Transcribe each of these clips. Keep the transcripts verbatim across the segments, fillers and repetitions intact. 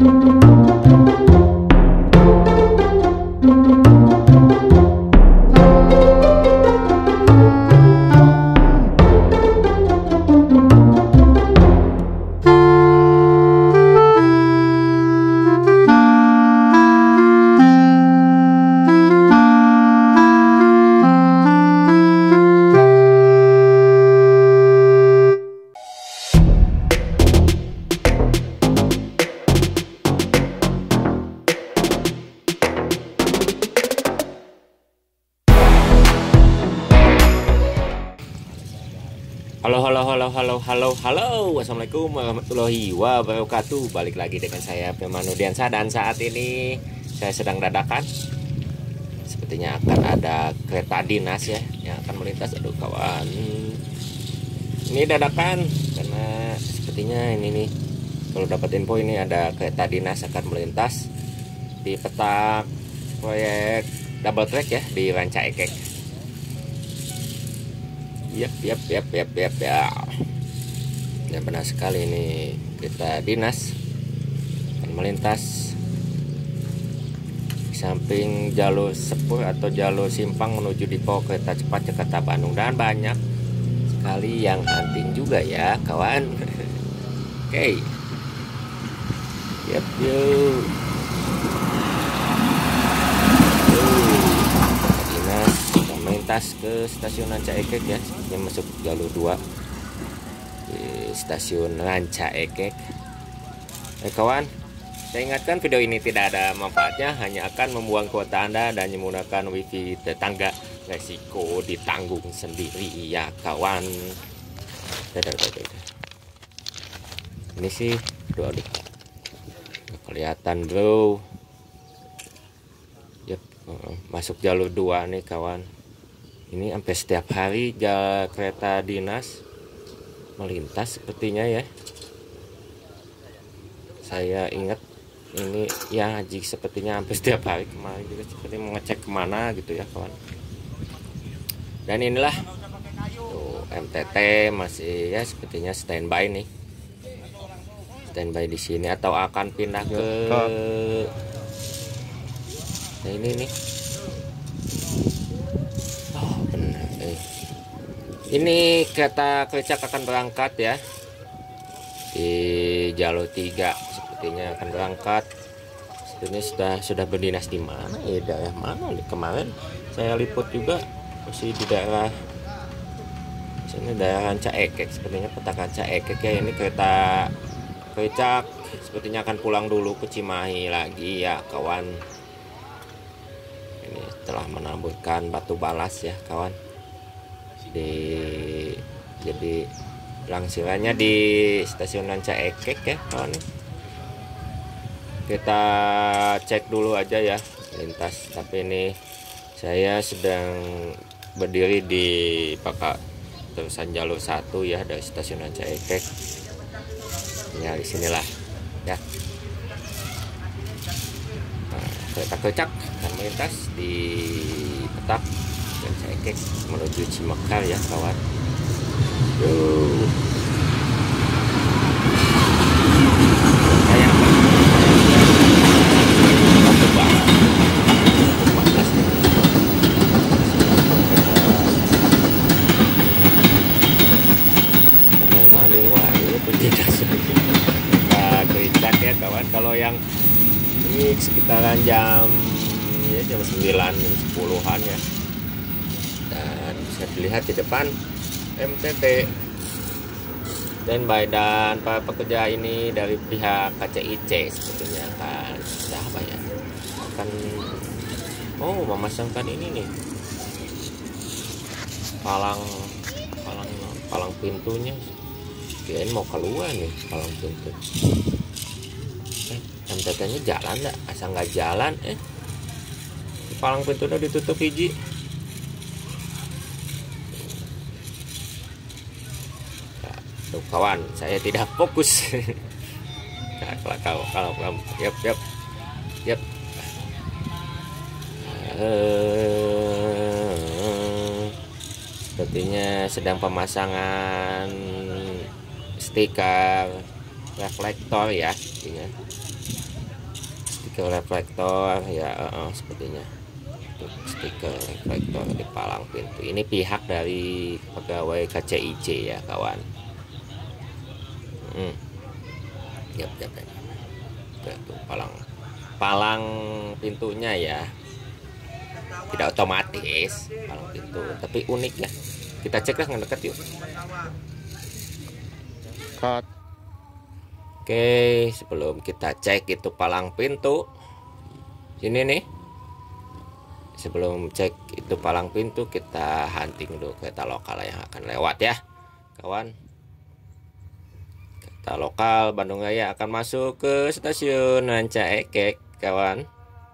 Halo halo halo halo halo halo Assalamualaikum warahmatullahi wabarakatuh. Balik lagi dengan saya Pemanudiansa, dan saat ini saya sedang dadakan. Sepertinya akan ada kereta dinas ya yang akan melintas. Aduh kawan, ini dadakan karena sepertinya ini nih, kalau dapat info ini ada kereta dinas akan melintas di petak proyek double track ya di Ranca Ekek. Yap, yap, yap, yap, yap, ya. Ya benar sekali, ini kereta dinas akan melintas di samping jalur sepur atau jalur simpang menuju depo kereta cepat Jakarta Bandung, dan banyak sekali yang hunting juga ya kawan. Oke, okay. Yap, yuk. Melintas ke stasiun Ranca Ekek ya, yang masuk jalur dua di stasiun Ranca Ekek. Eh kawan, saya ingatkan video ini tidak ada manfaatnya, hanya akan membuang kuota Anda dan menggunakan wifi tetangga. Resiko ditanggung sendiri ya kawan. Dadah, dadah, dadah. Ini sih, aduh, aduh. Kelihatan bro. Yep, masuk jalur dua nih kawan. Ini sampai setiap hari jalan kereta dinas melintas sepertinya ya. Saya ingat ini ya Haji, sepertinya hampir setiap hari. Kemarin juga seperti mau ngecek kemana gitu ya kawan. Dan inilah tuh, M T T masih ya sepertinya standby nih. Standby di sini atau akan pindah ke nah ini nih. Ini kereta Kecak akan berangkat ya di jalur tiga, sepertinya akan berangkat. Sepertinya sudah sudah berdinas di mana ya, daerah mana nih? Kemarin saya liput juga masih di daerah sini, daerah Ranca Ekek, sepertinya petak Ranca Ekek ya. Ini kereta Kecak sepertinya akan pulang dulu ke Cimahi lagi ya kawan. Ini telah menaburkan batu balas ya kawan. Di jadi langsirannya di stasiun Ranca Ekek ya kawan. Kita cek dulu aja ya lintas, tapi ini saya sedang berdiri di Pakak terusan jalur satu ya dari stasiun Ranca Ekek ya, di sinilah ya. Nah, kereta Kecak akan melintas di petak Ranca Ekek menuju Cimekar ya kawan. Yuh. Sayang batu bara. Pemain wah ini tidak sudah Kecak ya kawan. Kalau yang ini sekitaran jam ya jam sembilan jam sepuluhan ya. Dan bisa dilihat di depan M T T standby, dan para pekerja ini dari pihak K C I C sepertinya akan apa ya, akan oh memasangkan ini nih palang palang palang pintunya. Kirain mau keluar nih palang pintu. Eh, M T T-nya jalan nggak? Asal nggak jalan eh palang pintu udah ditutup hiji. Tuh kawan, saya tidak fokus. Nah, kalau kalau kalau yap yap yap. Uh, sepertinya sedang pemasangan stiker reflektor ya. stiker reflektor ya, uh, sepertinya untuk stiker reflektor di palang pintu. Ini pihak dari pegawai K C I C ya kawan. hmm. Yap, yap, yap. Tuh, palang palang pintunya ya, tidak otomatis palang pintu, tapi unik ya. Kita cek lah ngedekat yuk. Cut. Oke, sebelum kita cek itu palang pintu, sini nih. Sebelum cek itu palang pintu, kita hunting dulu kereta lokal yang akan lewat ya, kawan. Kereta lokal Bandung Raya akan masuk ke stasiun Ranca Ekek, kawan.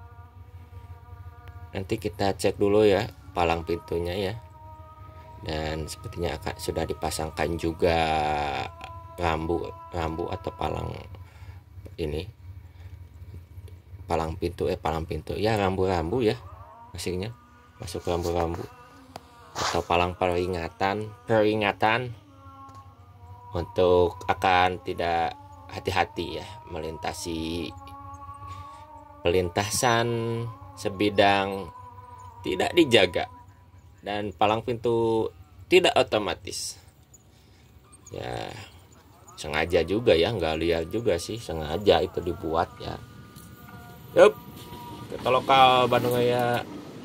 Nanti kita cek dulu ya palang pintunya ya. Dan sepertinya akan sudah dipasangkan juga rambu rambu atau palang ini, palang pintu eh palang pintu ya, rambu-rambu ya maksudnya, masuk rambu-rambu atau palang peringatan peringatan untuk akan tidak hati-hati ya melintasi pelintasan sebidang tidak dijaga, dan palang pintu tidak otomatis ya. Sengaja juga ya, nggak lihat juga sih, sengaja itu dibuat ya. Yup, kereta lokal Bandung Raya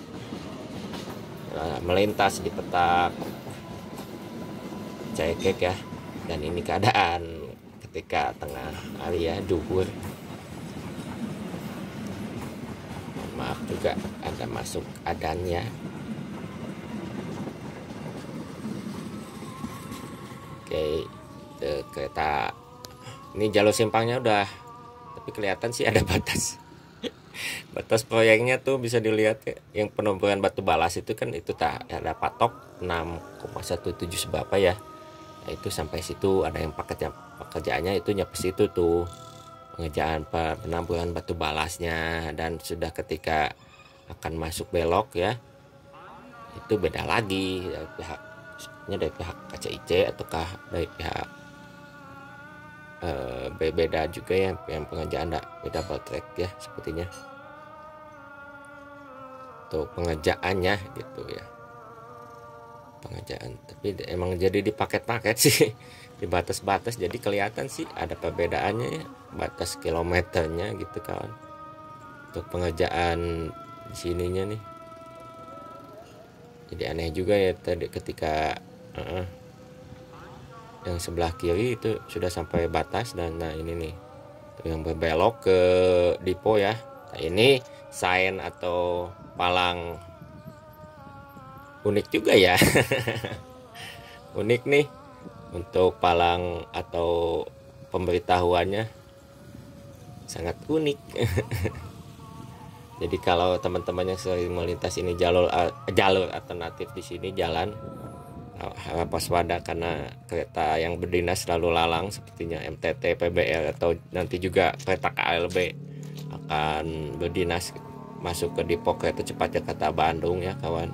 nah, melintas di petak Cekek ya. Dan ini keadaan ketika tengah hari ya, duhur. Maaf juga ada masuk adannya. Oke, kereta ini jalur simpangnya udah, tapi kelihatan sih ada batas batas proyeknya tuh bisa dilihat ya. Yang penumpukan batu balas itu kan itu tak ada patok enam koma satu tujuh seberapa ya. Nah, itu sampai situ ada yang paketnya, pekerjaannya itu nyampe situ tuh pengerjaan penampungan batu balasnya. Dan sudah ketika akan masuk belok ya, itu beda lagi dari pihak dari pihak K C I C ataukah dari pihak Uh, beda juga ya, yang pengerjaan beda double track ya sepertinya tuh pengerjaannya gitu ya, pengerjaan. Tapi emang jadi di paket-paket sih di batas-batas, jadi kelihatan sih ada perbedaannya ya, batas kilometernya gitu kawan. Untuk pengerjaan di sininya nih jadi aneh juga ya tadi ketika uh, yang sebelah kiri itu sudah sampai batas. Dan nah ini nih yang berbelok ke Dipo ya. Nah ini sign atau palang unik juga ya unik nih untuk palang atau pemberitahuannya, sangat unik jadi kalau teman-teman yang sering melintas ini jalur jalur alternatif di sini jalan, harap waspada karena kereta yang berdinas selalu lalang sepertinya M T T, P B R atau nanti juga kereta K L B akan berdinas masuk ke Depo Kereta Cepat Jakarta Bandung ya kawan.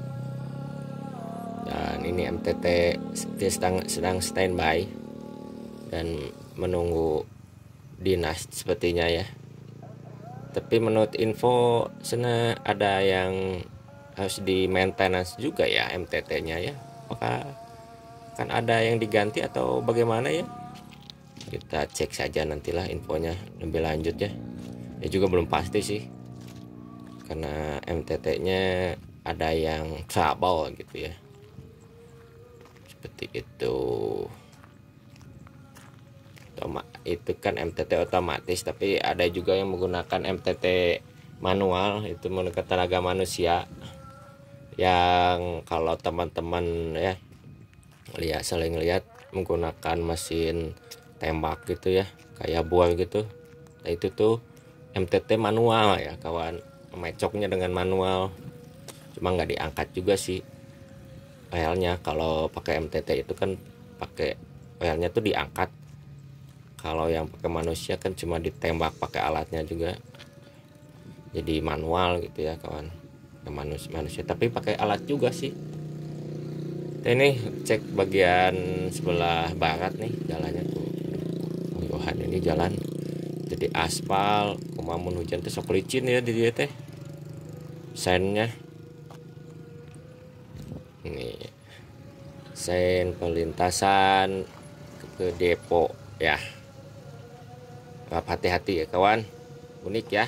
Dan ini M T T sedang sedang standby dan menunggu dinas sepertinya ya. Tapi menurut info sana ada yang harus di maintenance juga ya M T T-nya ya. Apakah kan ada yang diganti atau bagaimana ya? Kita cek saja nantilah infonya lebih lanjut ya. Ya juga belum pasti sih, karena M T T-nya ada yang trouble gitu ya, seperti itu. Itu kan M T T otomatis, tapi ada juga yang menggunakan M T T manual, itu menggunakan tenaga manusia. Yang kalau teman-teman ya lihat sering lihat menggunakan mesin tembak gitu ya, kayak buah gitu. Nah itu tuh M T T manual ya kawan, mecoknya dengan manual, cuma nggak diangkat juga sih relnya. Kalau pakai M T T itu kan pakai relnya tuh diangkat, kalau yang pakai manusia kan cuma ditembak pakai alatnya juga, jadi manual gitu ya kawan, manusia manusia tapi pakai alat juga sih. Ini cek bagian sebelah barat nih jalannya tuh, oh Yohan, ini jalan jadi aspal kumamun hujan teh sok licin ya di dia teh sennya. Ini sen perlintasan ke depo ya. Hati-hati ya kawan, unik ya.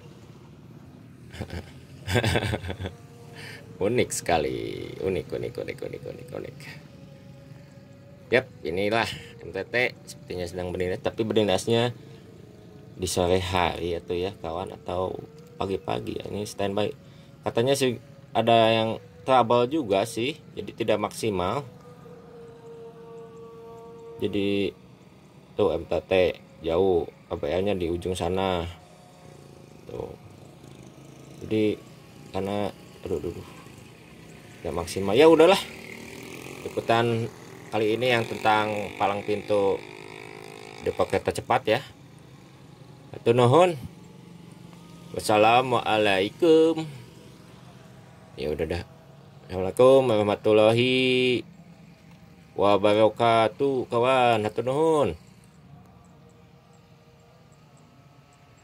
Unik sekali, unik unik unik unik unik unik. Yap, inilah M T T sepertinya sedang berdinas, tapi berdinasnya di sore hari atau ya kawan, atau pagi-pagi ya. Ini standby, katanya sih ada yang trouble juga sih, jadi tidak maksimal. Jadi tuh M T T jauh, K P L-nya di ujung sana tuh. Jadi karena aduh, aduh, aduh tidak maksimal, ya udahlah. Ikutan kali ini yang tentang palang pintu depo kereta cepat ya. Hatur nuhun. Wassalamualaikum. Ya udah dah. Assalamualaikum warahmatullahi wabarakatuh kawan. Hatur nuhun.